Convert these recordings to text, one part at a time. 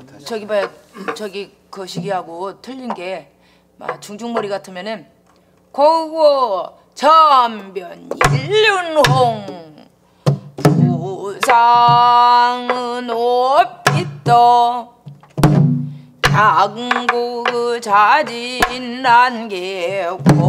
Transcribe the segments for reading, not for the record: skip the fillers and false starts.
저기 봐요. 저기 거시기하고 틀린 게 중중머리 같으면은 고고 전변 일륜홍 부상은 옷빛도 양국 자진난 게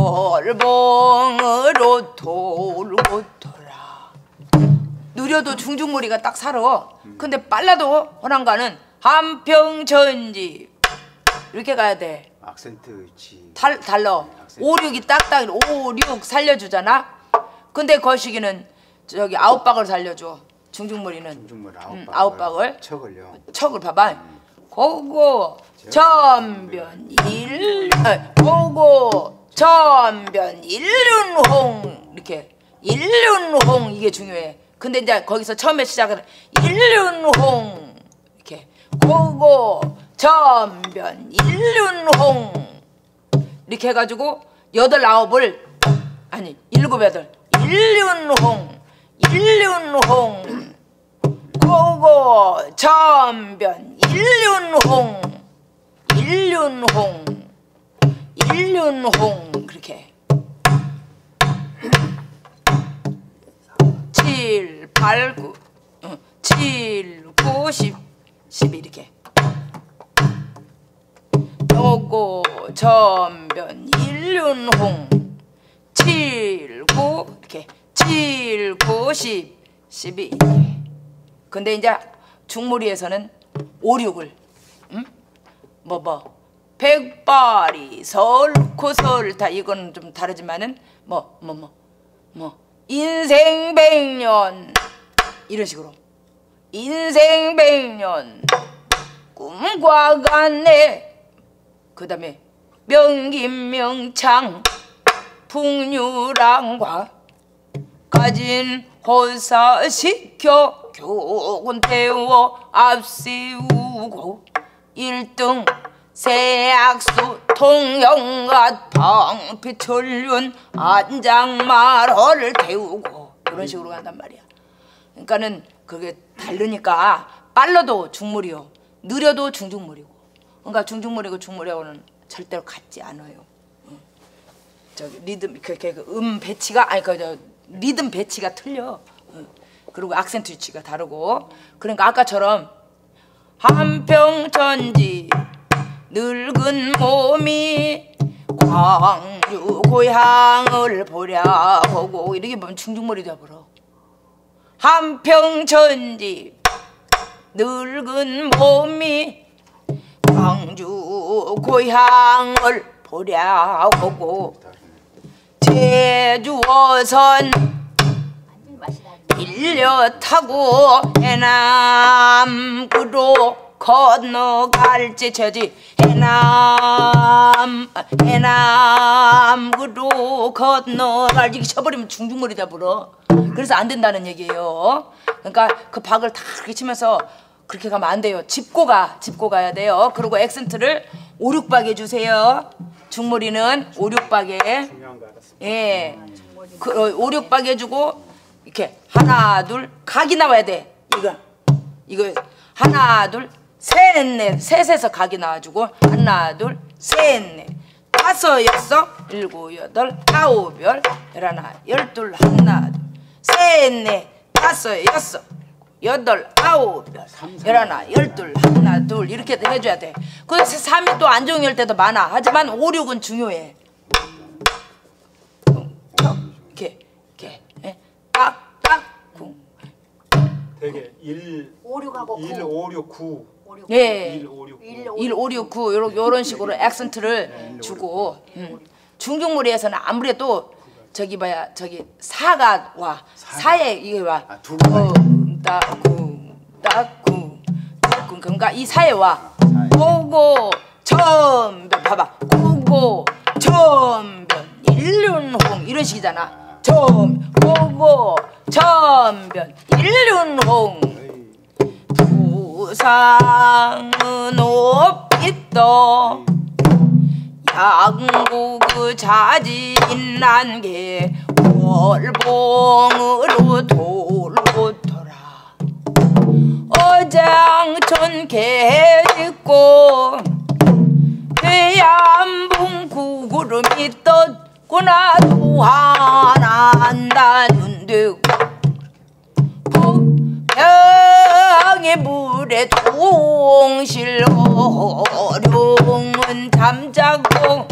골봉으로 돌고 돌아. 느려도 중중머리가 딱 살아. 근데 빨라도 호랑가는 한평전지 이렇게 가야 돼. 악센트 치 달러. 5, 6이 딱딱 5, 6 살려주잖아. 근데 거시기는 저기 9박을 살려줘. 중중머리는 중중머리 9박을 척을요. 척을 봐봐. 고고 전변 고고 전변 일륜홍 이렇게 일륜홍 이게 중요해. 근데 이제 거기서 처음에 시작은 일륜홍 이렇게 고고 전변 일륜홍 이렇게 해가지고 8, 9을 아니 7, 8 일륜홍 일륜홍 고고 전변 일륜홍 일륜홍 일륜홍 그렇게 7, 8, 9 7, 9, 10 12 이렇게 고고 전변 일륜홍 7, 9 이렇게 7, 9, 10 12 근데 이제 중머리에서는 5, 6을 백발이 설코 설타 이건 좀 다르지만은 인생 100년 이런 식으로 인생 100년 꿈과 같네. 그 다음에 명김명창 풍류랑과 가진 호사시켜 교훈 태워 앞세우고 1등 세악수 통영갓 방피철륜 안장말허를 태우고 이런 식으로 간단 말이야. 그러니까는 그게 다르니까 빨라도 중머리요 느려도 중중머리고 그러니까 중중머리고 중머리하고는 절대로 같지 않아요. 저기 리듬 배치가 아니 리듬 배치가 틀려. 그리고 악센트 위치가 다르고 그러니까 아까처럼 한평전지 늙은 몸이 광주 고향을 보려고 이렇게 보면 중중머리 되어버려. 한평전지 늙은 몸이 광주 고향을 보려고 제주어선 빌려 타고 해남으로 건너갈지 저지 해남으로 건너갈지 쳐버리면 중중머리 잡으러. 그래서 안 된다는 얘기예요. 그러니까 그 박을 다 그렇게 치면서 그렇게 가면 안 돼요. 짚고 가야 돼요. 그리고 액센트를 5, 6박 해주세요. 중머리는 5, 6박에 예, 5, 6박 해주고 이렇게 하나 둘 각이 나와야 돼. 이거 하나 둘 셋 넷 셋에서 각이 나와주고 하나 둘 셋 넷 다섯 여섯 일곱 여덟 아홉 열 열하나 열둘 하나 둘 셋 넷 다섯 여섯 여덟 아홉 열 열하나 열둘 하나 둘 이렇게 해줘야 돼. 그래서 3이 또 안정일 때도 많아. 하지만 5, 6은 중요해. 이렇게 딱딱 되게 1, 5, 6하고 1, 5, 6, 9 예. 1, 5, 6, 9 1, 5, 6, 9 요런 식으로 액센트를 주고 중중머리에서는 아무래도 저기 사가 와 사에 이게 와 따구 그러니까 이 사에 와 고고 전변 봐봐 고고 전변 일륜홍 이런 식이잖아. 고고 전변 일륜홍 부상은 옷빛도 양국 자진난 게 월봉으로 돌고 돌아 어장천 계집 있고 해안봉 구구름이 떴구나 또 하나 한다는데 부평의 물에 동실 어룡은 잠자고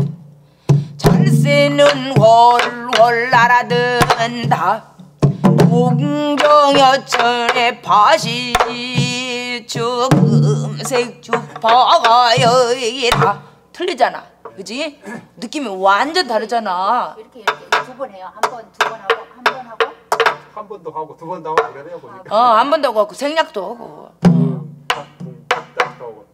잘새는 훨훨 날아든다 동정여철의 밭이 금색 주파가여이라 틀리잖아 그지? 느낌이 완전 다르잖아 이렇게 두 번 해요. 한 번, 두 번 하고, 한 번 하고. 한 번도 하고 두 번도 하고 그래요 보니까. 한 번 더 하고 생략도 하고 탁탁탁도 하고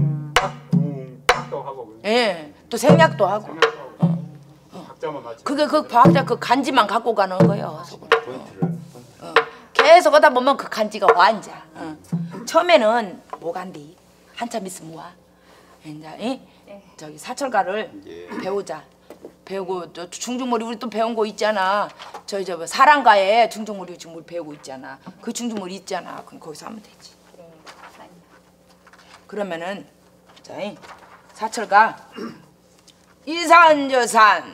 탁탁도 하고. 예, 또 생략도 하고 생각도 하고. 박자만 맞춰. 그게 그 과학자 그 간지만 갖고 가는 거예요 계속 하다 보면 그 간지가 완자 처음에는 뭐 간디 한참 있으면 와 이제 저기 사철가를 배우자 배우고 또 중중머리 우리 또 배운 거 있잖아 저 사랑가에 중중머리 지금 우리 배우고 있잖아 그 중중머리 있잖아 그럼 거기서 하면 되지 그러면은 자 사철가 이산저산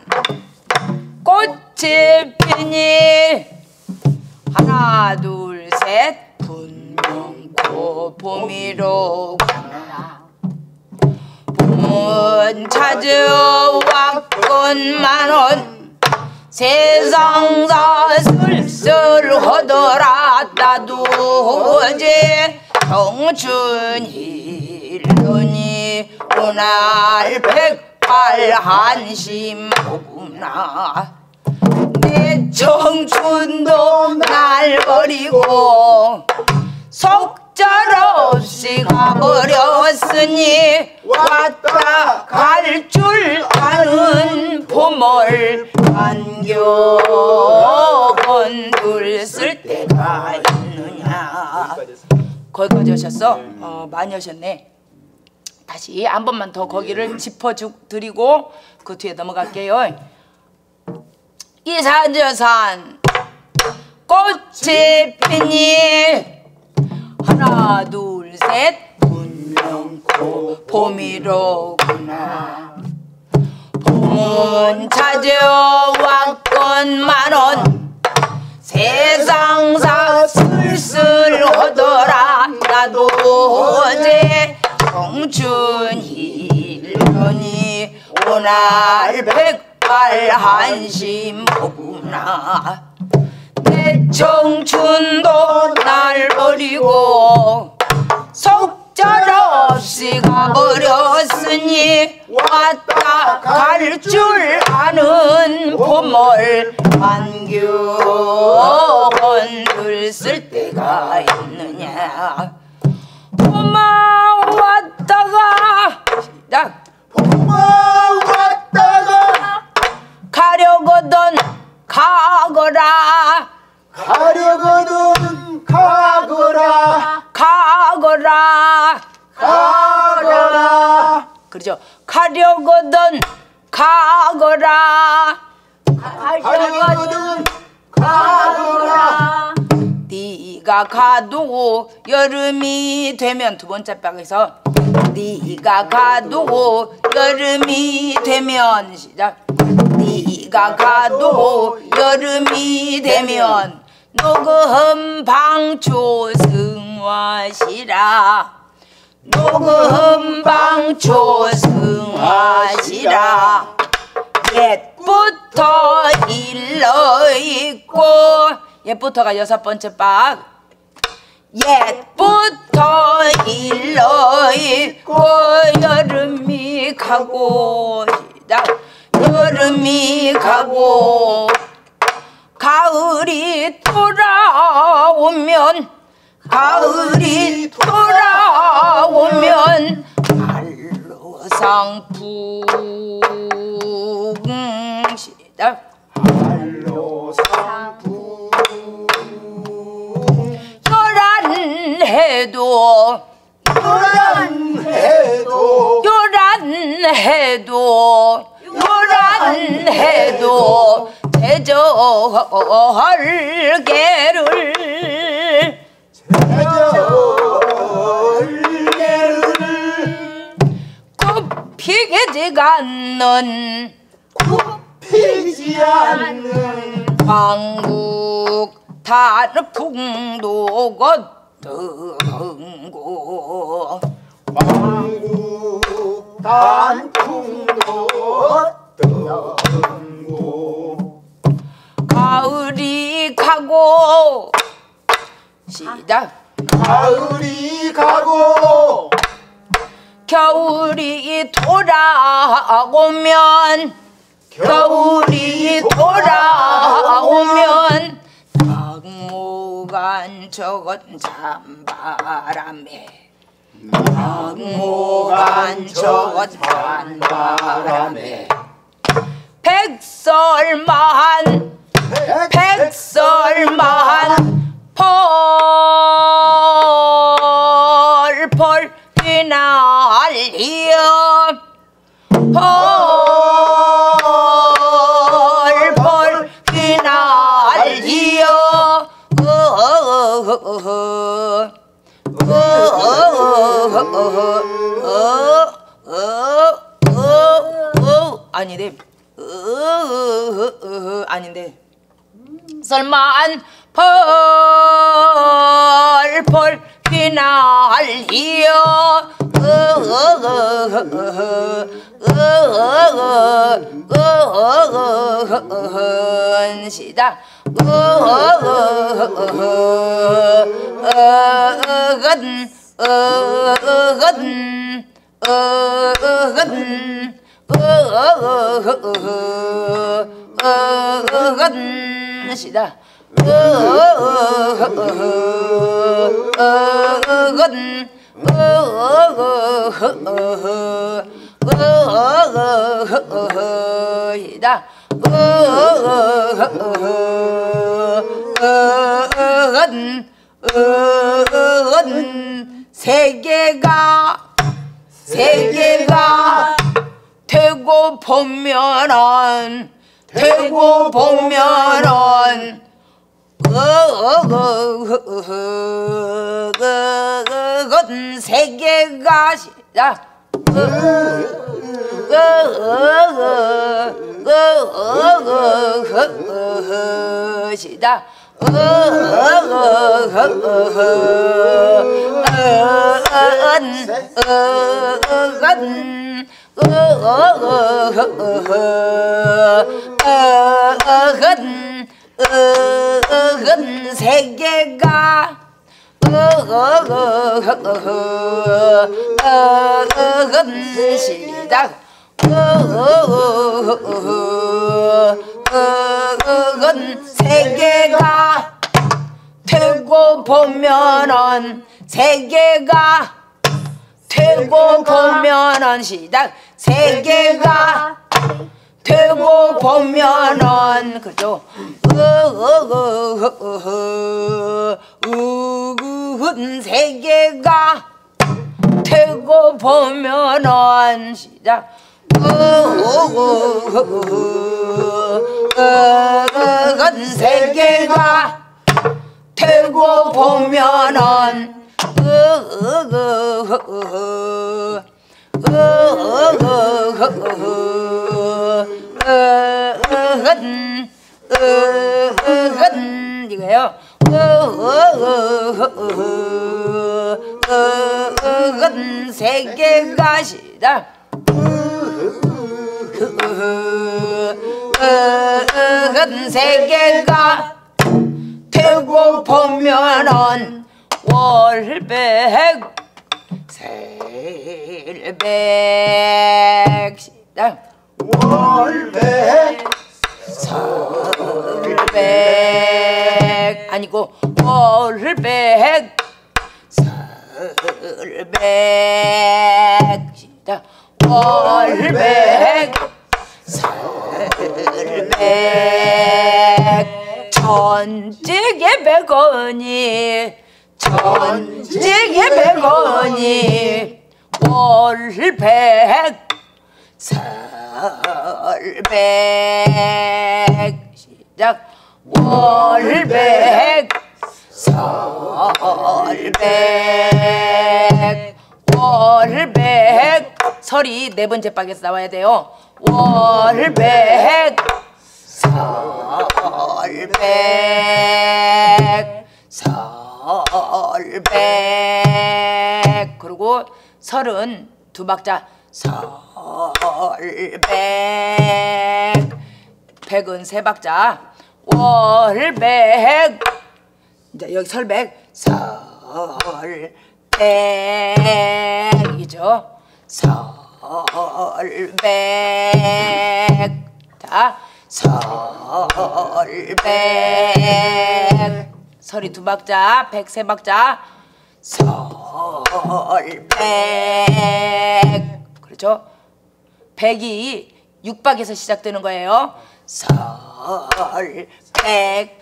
꽃이 피니 하나 둘 셋 분명코 봄이로구나 봄은 찾아왔건만은 세상사 쓸쓸하더라 나도 어제 청춘이 일러니 오날 백발한심 오구나 내 청춘도 날 버리고 속절없이 가버렸으니 왔다 갈 줄 아는 봄을 안겨 건들 쓸 때가 있느냐 거기까지 하셨어? 많이 하셨네 다시 한 번만 더 거기를 짚어드리고 그 뒤에 넘어갈게요 이산저산 꽃이 피니 하나 둘 셋 분명코 봄이로구나 봄은 찾아왔건만은 세상사 쓸쓸하더라 나도 어제 청춘이 일러니 오날 백발한심 오구나 내 청춘도 날 버리고 속절없이 가버렸으니 왔다 갈 줄 아는 봄을 안겨 건들 쓸 때가 있느냐 봄아 왔다가 시작 봄아 왔다가 가려거든 가거라 가려거든 가거라 가거라 가거라 그렇죠 가려거든 가거라 가려거든 가거라 네가 가도 여름이 되면 두 번째 박에서 네가 가도 여름이 되면 시작 네가 가도 여름이 되면 녹음 방초 승화시라 녹음 방초 승화시라 옛부터 일러있고 옛부터가 여섯 번째 박 옛부터 일러있고 여름이 가고 시작 여름이 가고 가을이 돌아오면 가을이 돌아오면 알로상풍 시작 알로상풍 요란해도 요란해도 요란해도 요란해도 제절개를 피지 않는 피지 않는 광국 단풍도 걷등고 왕국 단풍도 걷등고 가을이 가고 시작 가을이 가고 겨울이 돌아오면 겨울이 돌아오면 막무간 저건 찬바람에 막무간 저건 찬바람에 백설만 펄펄 휘날리어 펄펄 휘날리어 아니래 아닌데 설만 펄펄 휘날리어 시작 시작 세계가 되고 보면은 세계가 시작 시작 세계가 시작 세계가 되고 보면은 세계가 되고 보면은 시작 세계가 되고 보면은 그죠 세계가 되고 보면은 시작 세계가 되고 보면은 이거요 세계가 시작 세계가 되고 보면은 월백 설백 시작 월백 설백 아니고 월백 설백 시작 월백 설백 천지개 백원이 천지개 백원이 월백 설백 시작 월백 설백 월백 설이 네 번째 박에서 나와야 돼요. 월백 설백 설백 그리고 설은 두 박자 설백 백은 세 박자 월백 이제 여기 설백 설백이죠. 설백 자 설백 설이 두 박자 백 세 박자 설백 그렇죠. 백이 6박에서 시작되는 거예요. 설백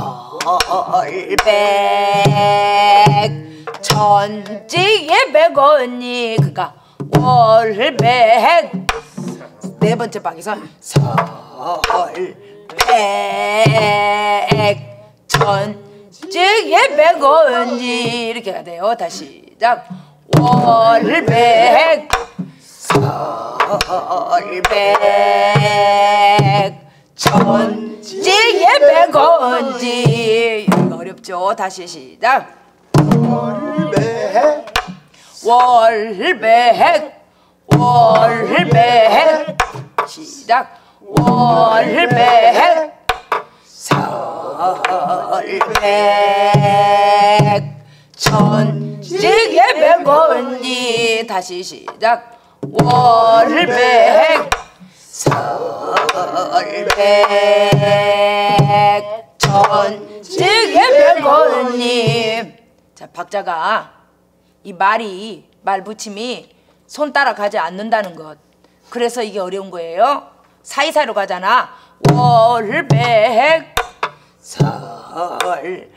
설백 천지의 백원이 그니까 월백 네 번째 박에서 설백 천지의 백원이 이렇게 해야 돼요. 다시 시작. 월백 설백 천지의 백원지 이거 어렵죠. 다시 시작. 월백 월백 월백 시작. 월백 설백 천지의 백원지 다시 시작. 월백 설백 천지의 백원님. 자, 박자가 이 말이 말 붙임이 손 따라가지 않는다는 것. 그래서 이게 어려운 거예요. 사이사이로 가잖아. 월백 설백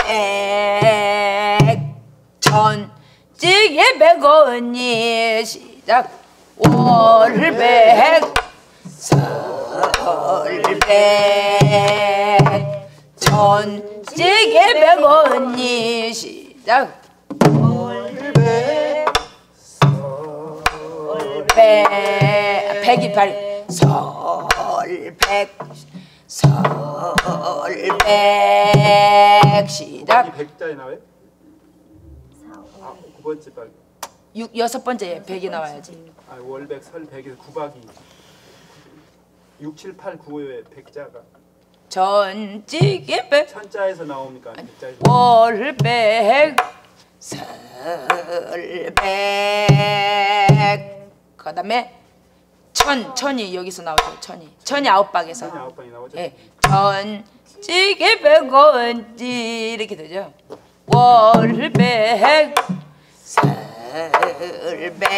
천지의 백원님 시작. 월백 설백 천지의 백원님 시작. 월백 백이 발 설백 설백 시작. 이 백자에 나와요? 아, 9번째 박. 여섯 번째 백이 나와야지. 아, 월백 설백에서 9박이 6, 7, 8, 9의 백자가 천지의 백 천자에서 나옵니까? 백자에서. 월백 설백 그다음에 천이 여기서 나오죠. 천이 9박에서. 9박이 나오죠. 예, 천지의 백원지 이렇게 되죠. 월백 설백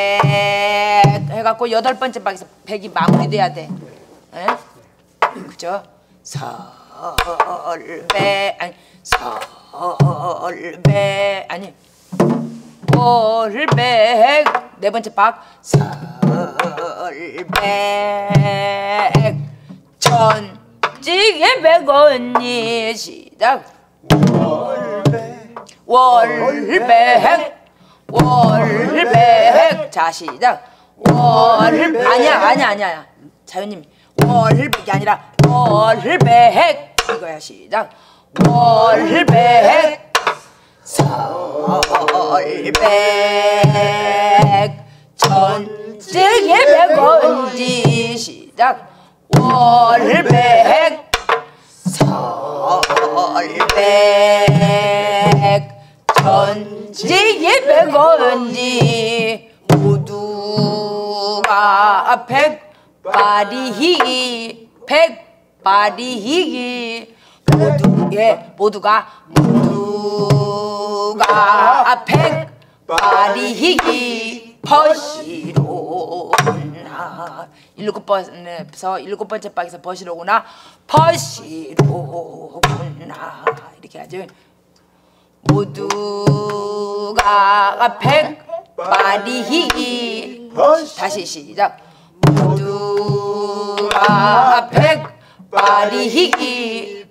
해갖고 여덟 번째 박에서 백이 마무리돼야 돼. 예? 그죠? 설백 아니 설백 아니 월백 네 번째 박 설백 천지의 백원이 시작. 월백 월백 자 시작. 월백 아니야 자유님 월백이 아니라 월백 이거야 시작. 월백 설백 천지의 백원지 시작. 월백 설백 천지의 백원지 모두가 백발이기 백발이기 모두가 백발이기 버시로구나. 일곱 번째 박에서 버시로구나 버시로구나 이렇게 하죠. 모두가 백발이기 다시 시작. 모두가 백발이기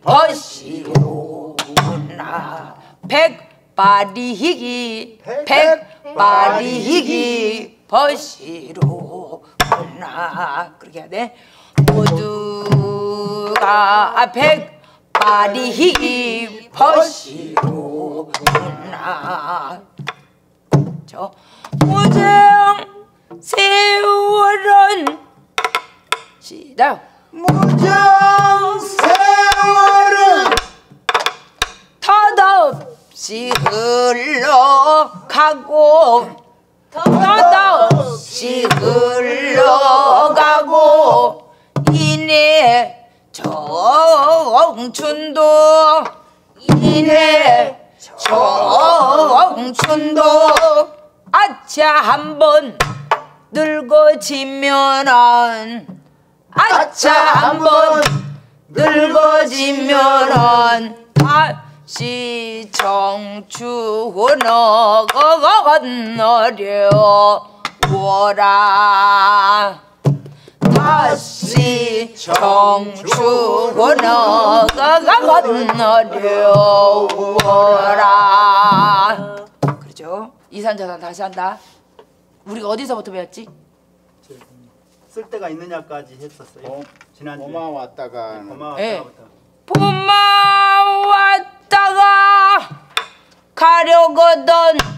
버시로구나 백발이기 백발이기 벗이로구나. 그렇게 해야 돼. 모두가 백발이 벗이로구나. 저 무정 세월은 시작. 무정 세월은 덧없이 흘러가고 덧없이 흘러가고 이내 청춘도 이내 청춘도 아차 한번 늙어지면은 아차 한번 늙어지면은 다시 청춘을 건너려오라. 다시 청춘을 건너려오라. 그렇죠? 이산저산 다시 한다. 우리가 어디서부터 배웠지? 쓸 데가 있느냐까지 했었어요. 지난주에. 고마 왔다가 예. 고마웠다부터. 봄아 왔다가 가려거든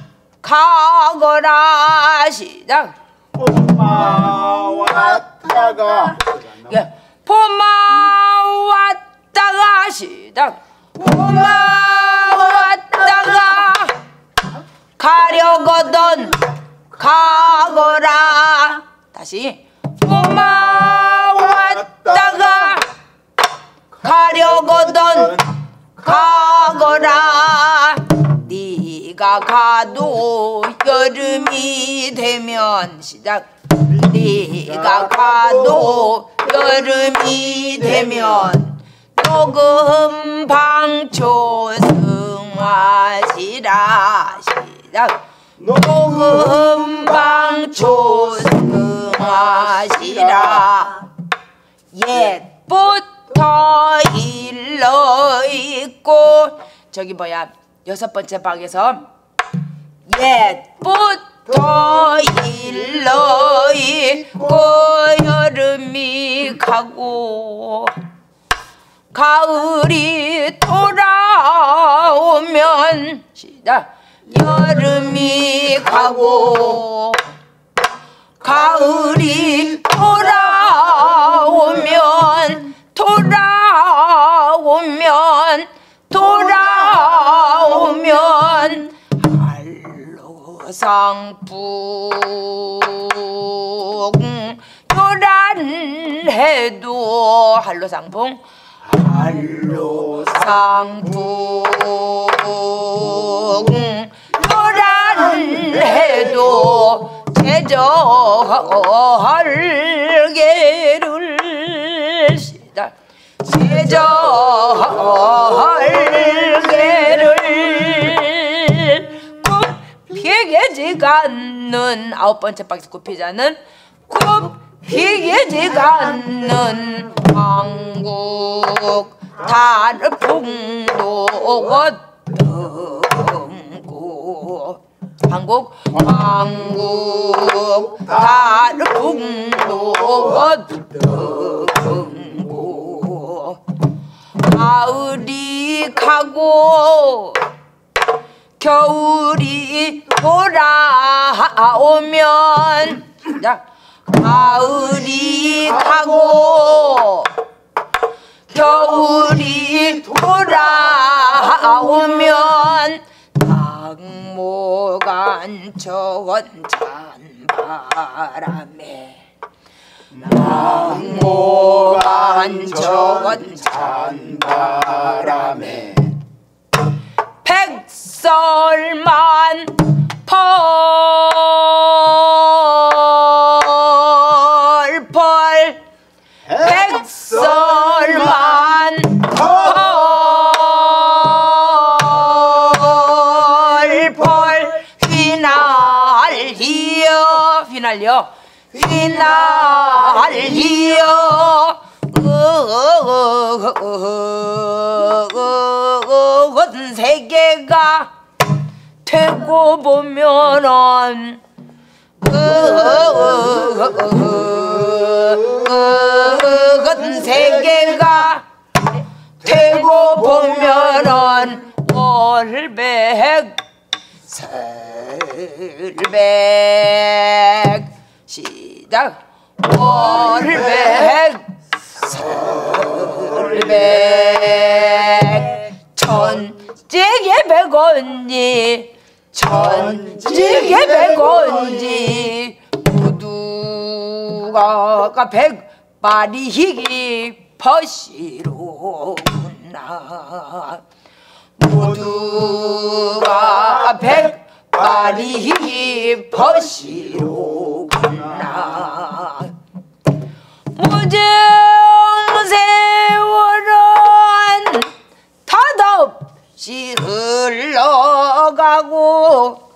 가거라. 시작. 고마 왔다가 예. 봄아 왔다가 시작. 봄아 왔다가 가려거든 가거라. 다시. 봄아 왔다가 가려거든 가거라. 네가 가도 여름이 되면 시작. 네가 가도 여름이 되면 녹음 방초 승하시라. 시작. 녹음 방초 승하시라. 옛부터 일러 있고 저기 뭐야 6번째 방에서 옛부터 일러 있고 여름이 가고 가을이 돌아오면 시작. 여름이 가고 가을이 돌아오면 한로상풍 요란해도 한로상풍 요란해도 제절개를 시작. 제절개를 굽히게지가 않는 9번째 박스 굽히자는 굽히게지가 않는 한국 달풍도 어떤고 한국 달풍도 어떤고 가을이 가고 겨울이 돌아오면 가을이 가고 겨울이 돌아오면 낙모간천 찬바람에 낙모간천 찬바람에 백설만 펄펄 백설만 펄펄 휘날려 세계가 되고 보면은 세계가 되고 보면은 월백 설백 시작 월백 설백 천지에 백원지 천지에 백원지 모두가 백발이 깊어시로구나 모두가 백발이 깊어시로구나 무정세월은 덧없이 흘러가고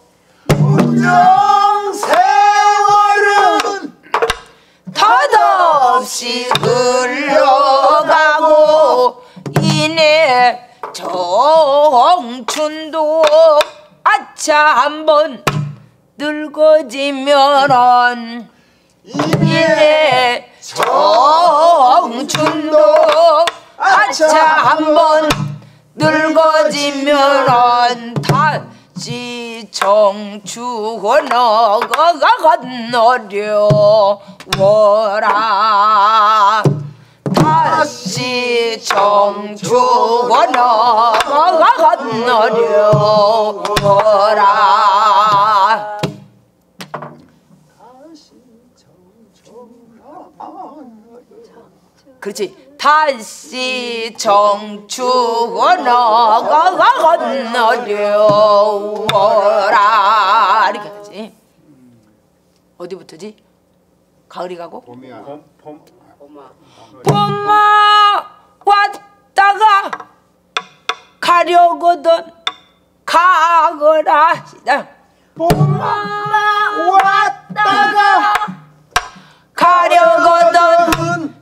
무정세월은 덧없이 흘러가고 이내 청춘도 아차 한번 늙어지면은 이내 청춘도 아차 한번 늙어지면은 다시 청춘어가 건너려워라 다시 청춘어가 건너려워라 그렇지 다시 청춘어가 건너려워라 이렇게 하지 어디부터지? 가을이 가고? 봄이야. 봄아 왔다가 가려거든 가거라 봄아 왔다가 가려거든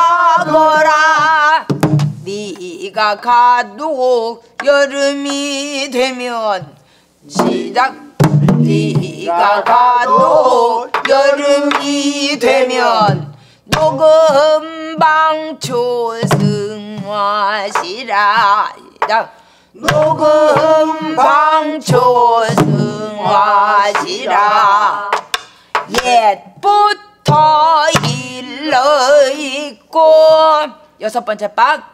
가거라 네가 가도 여름이 되면 시작 네가 가도 여름이 되면 녹음방초 승화시라 녹음방초 승화시라 옛부터 일러있고 여섯 번째 박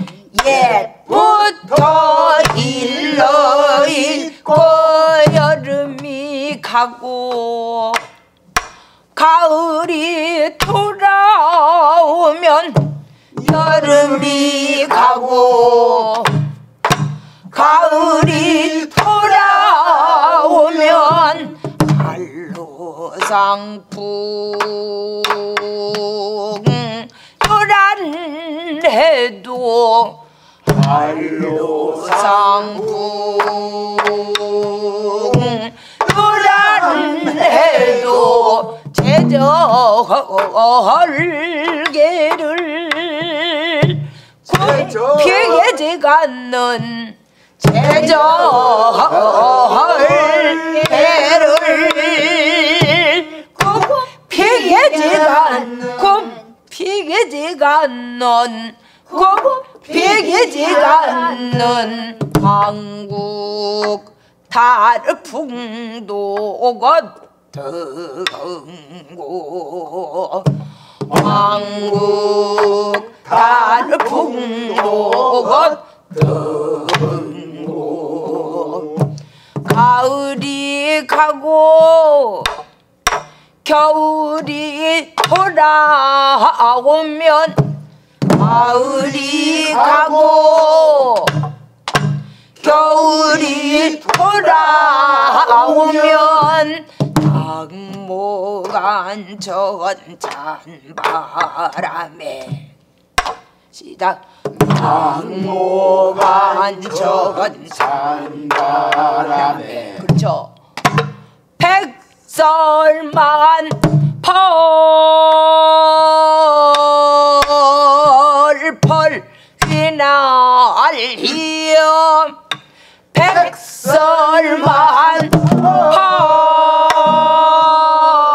옛부터 일러있고 여름이 가고 가을이 돌아오면 여름이 가고 가을이 돌아오면 한로상풍 요란해도 한로상풍 요란해도 제절개를 굽히지 않는 제절개를 굽히지 않는 않는 한국 달풍도 거등고 한국 달풍도 거등고 가을이 가고 겨울이 돌아오면 가을이 가고 겨울이 돌아오면 당모간 찬바람에 시작 당모간 찬바람에 그렇죠 백설만 펄펄 휘날리어 백설만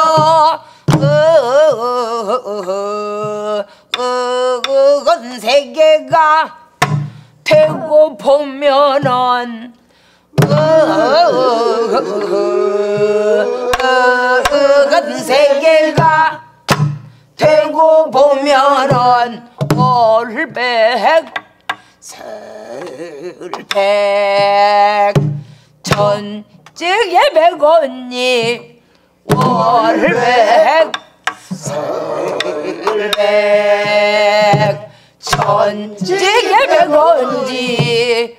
그건 세계가 되고 보면은 그건 세계가 되고 보면은 올백 설백 천지의 백원이 월백 설백 천지의 백원지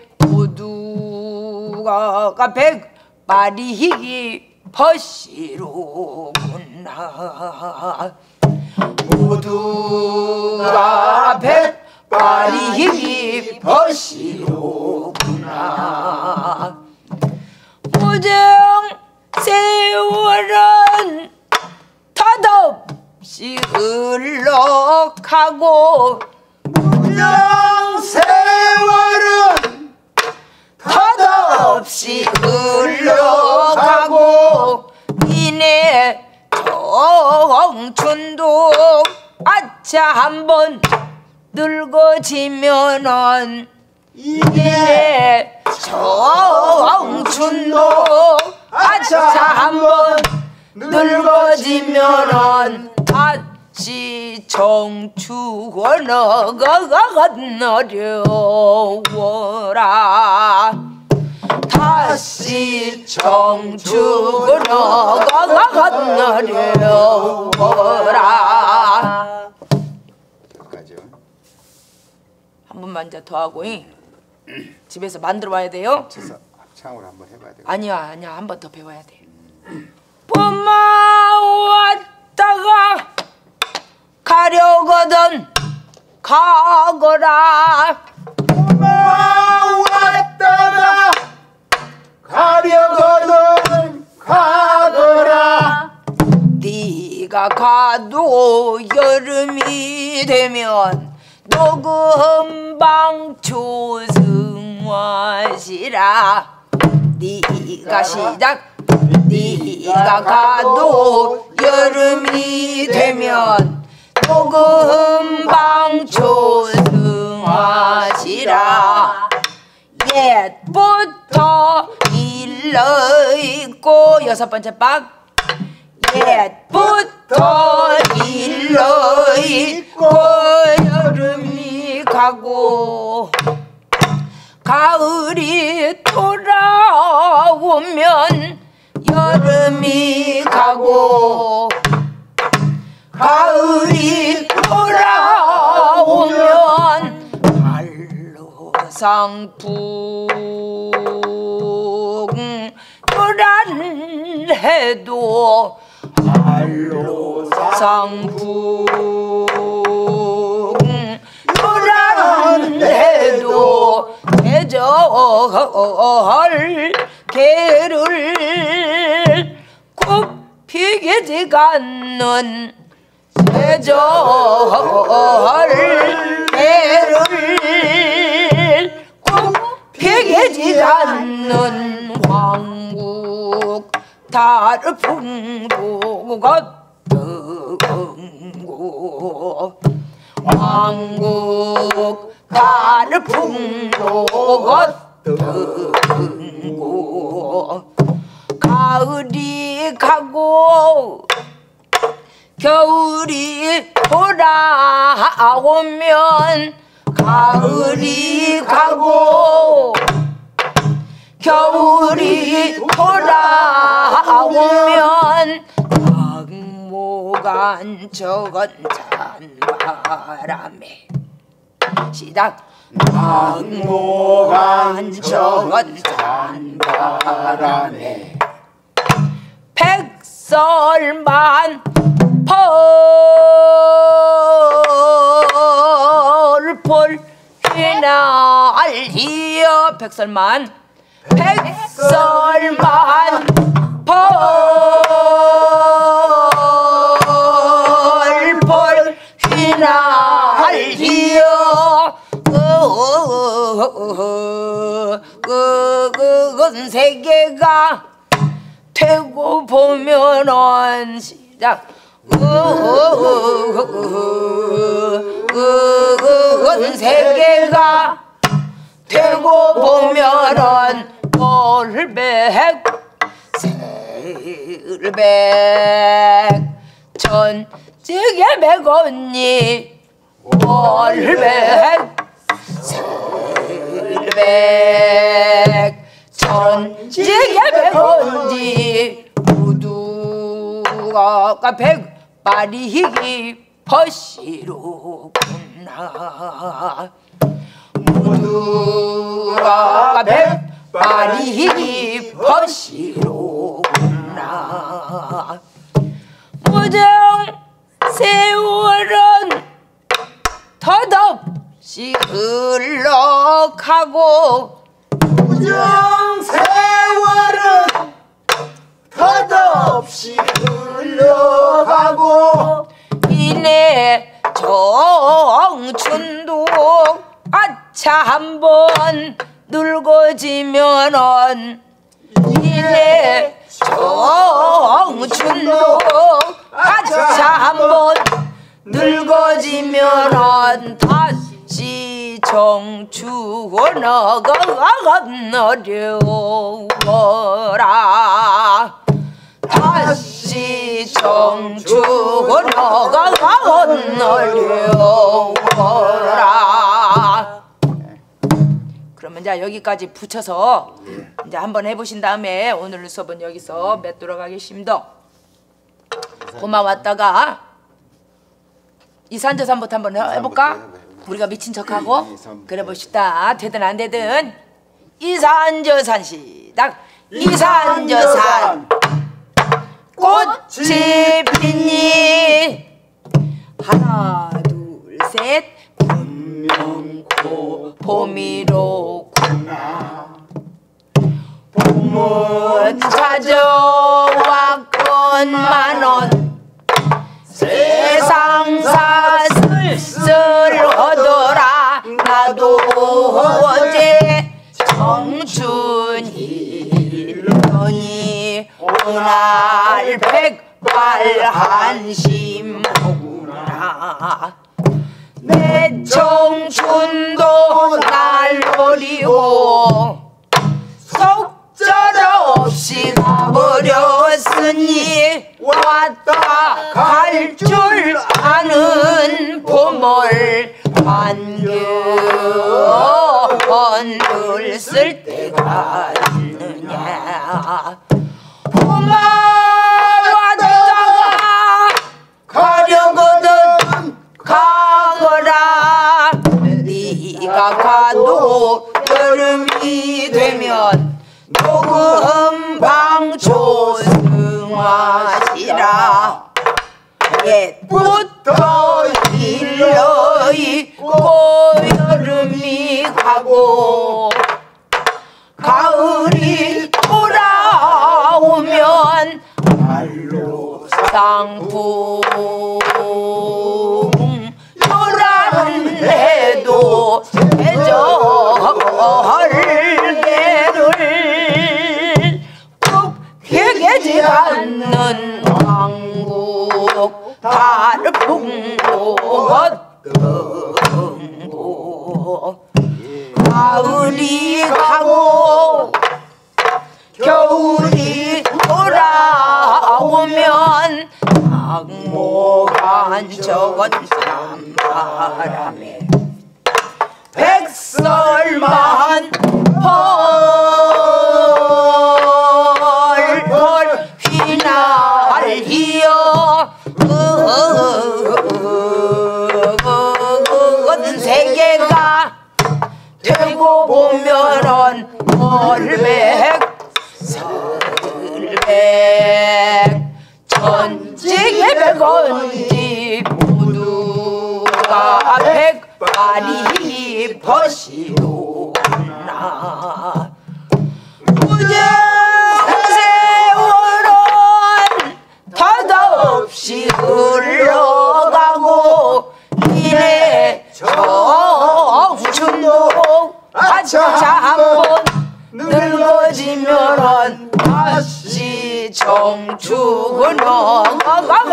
모두가 백마리기 퍼시로구나 모두가 백마리기 퍼시로구나 무정 세월은 탓없이 흘러가고 무정 세월은 탓없이 흘러가고 이내 청춘도 아차 한번 늙어지면은 이내 청춘도 아차 한번 늙어지면은 다시 청춘은 어려워라 다시 청춘은 어려워라 여기까지요. 한 번만 이제 더 하고 집에서 만들어 와야 돼요. 그래서 합창으로 한번 해봐야 돼. 아니야 한 번 더 배워야 돼. 봄아 왔다가 가려거든 가거라 왔다가 가려거든 가거라 네가 가도 여름이 되면 너 금방 조승화시라 네가 시작 네가 가도 여름이 되면 너 금방 조승화시라 옛부터 일러있고 여섯 번째 박 옛부터 일러있고 여름이 가고 가을이 돌아오면 여름이 가고 가을이 돌아오면 한로상풍 요란 해도 한로상풍 요란 해도 계절 개를 굽히지가 않는 계절 개를 굽히지가 않는 왕국 달을 풍고 걷고 왕국 달을 풍고 걷고 가을이 가고 겨울이 돌아오면 가을이 가고 겨울이 돌아오면 박모간 저건 찬바람에 시작 박모간 저건 찬바람에 백설만 펄펄 휘날리어 백설만 펄펄 휘날리어 그건 세계가 되고 보면은 시작. 세계가 되고 보면은 얼백 전지게 백언니 얼백 전지게 백언니 모두가 백발이기 퍼시로구나 모두가 백발이기 퍼시로구나 무정 세월은 덧없이 흘러가고 무정 세월은 덧없이 흘러가고 이내 정춘도 아차 한번 늙어지면은 이내 정춘도 아차 한번 늙어지면은 다시 청춘은 어려워라 다시 청춘은 어려워라. 그러면 이제 여기까지 붙여서 이제 한번 해보신 다음에 오늘 수업은 여기서 맺도록 하겠습니다. 고마웠다가 이산저산부터 한번 해볼까? 우리가 미친 척하고 그래 봅시다. 되든 안 되든 이산저산 시작. 이산저산 꽃이 피니 하나 둘 셋 분명코 봄이로구나 봄은 찾아왔건만은 세상사 쓸쓸하더라 나도 어제 청춘이더니 오날 백발한심하구나 내 청춘도 날 버리고 속절없이 가버렸으니 왔다 갈 줄 아는 봄을 반겨늘 쓸 때가 있느냐 봄아 왔다가 가려거든 가거라 네가 가도 여름이 되면 녹음 방초 승화시라 옛부터 일러있고 여름이 가고 가을이 돌아오면 말로 쌍풍 요란 해도 해저헐개를 꼭 개개지 않는 왕국 달풍도 걷등고 가을이 가고 겨울이 돌아오면 악모간 저건 쌈바람에 백설만 펄펄 휘날리어 세계가 되고 보면은 얼백 전지게 백언지 모두가 백발이 퍼시로구나 무정 세월은 덧없이 흘러가고 이내 청춘도 아차 한번 늙어지면은 다시 청춘은 그녀가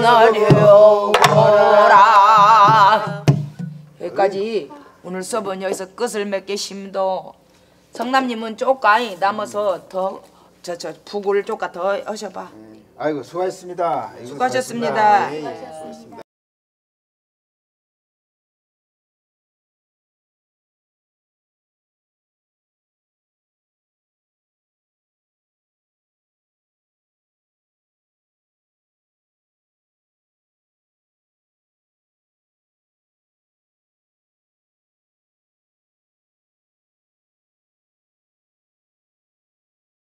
만나려라. 여기까지 오늘 수업은 여기서 끝을 맺겠습니다. 성남님은 쪼까이 남아서 더 저 북을 쪼까 더 하셔봐. 아이고 수고하셨습니다. 수고하셨습니다. 예, 예.